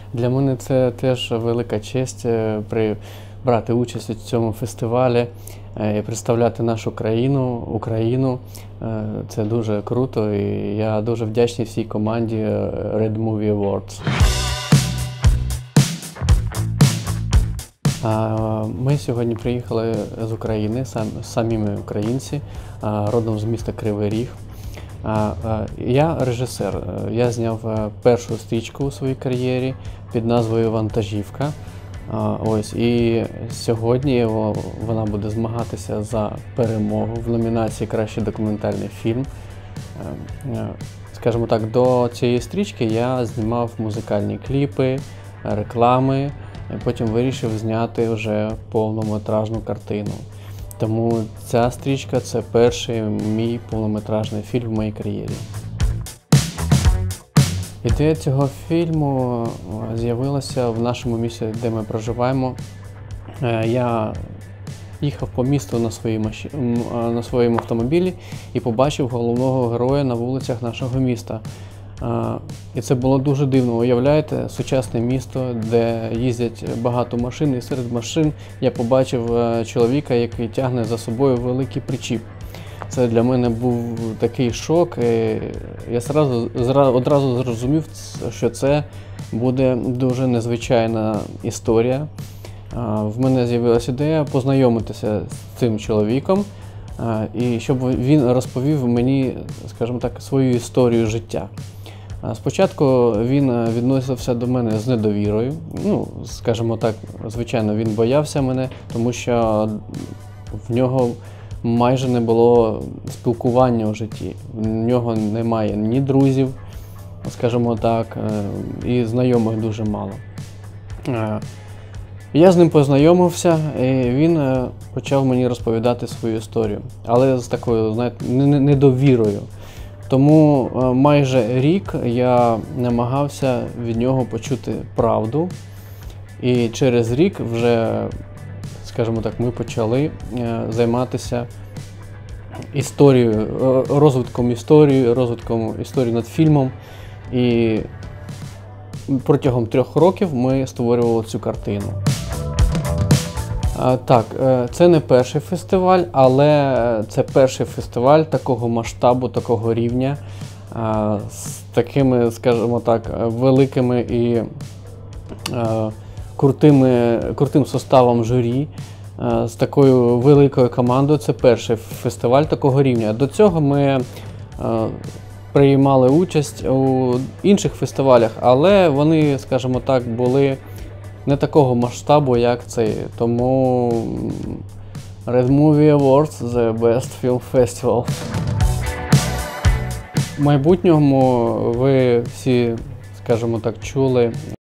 Для мене це теж велика честь брати участь у цьому фестивалі і представляти нашу країну, Україну. Це дуже круто, і я дуже вдячний всій команді Red Movie Awards. Ми сьогодні приїхали з України, самі ми українці, родом з міста Кривий Ріг. Я режисер. Я зняв першу стрічку у своїй кар'єрі під назвою «Вантажівка». І сьогодні вона буде змагатися за перемогу в номінації «Кращий документальний фільм». Скажімо так, до цієї стрічки я знімав музикальні кліпи, реклами, потім вирішив зняти вже повнометражну картину. Тому ця стрічка – це перший мій повнометражний фільм в моїй кар'єрі. Ідея цього фільму з'явилася в нашому місті, де ми проживаємо. Я їхав по місту на своєму автомобілі і побачив головного героя на вулицях нашого міста. І це було дуже дивно. Уявляєте, сучасне місто, де їздять багато машин, і серед машин я побачив чоловіка, який тягне за собою великий причіп. Це для мене був такий шок, і я одразу зрозумів, що це буде дуже незвичайна історія. В мене з'явилася ідея познайомитися з цим чоловіком, і щоб він розповів мені, скажімо так, свою історію життя. Спочатку він відносився до мене з недовірою. Скажімо так, звичайно, він боявся мене, тому що в нього майже не було спілкування у житті. В нього немає ні друзів, скажімо так, і знайомих дуже мало. Я з ним познайомився, і він почав мені розповідати свою історію, але з такою, знаєте, недовірою. Тому майже рік я намагався від нього почути правду, і через рік вже, скажімо так, ми почали займатися розвитком історії над фільмом. І протягом 3 років ми створювали цю картину. Так, це не перший фестиваль, але це перший фестиваль такого масштабу, такого рівня, з такими, скажімо так, великими і крутим составом журі, з такою великою командою. Це перший фестиваль такого рівня. До цього ми приймали участь у інших фестивалях, але вони, скажімо так, були не такого масштабу, як цей. Тому Red Movie Awards – The Best Film Festival. В майбутньому ви всі, скажімо так, чули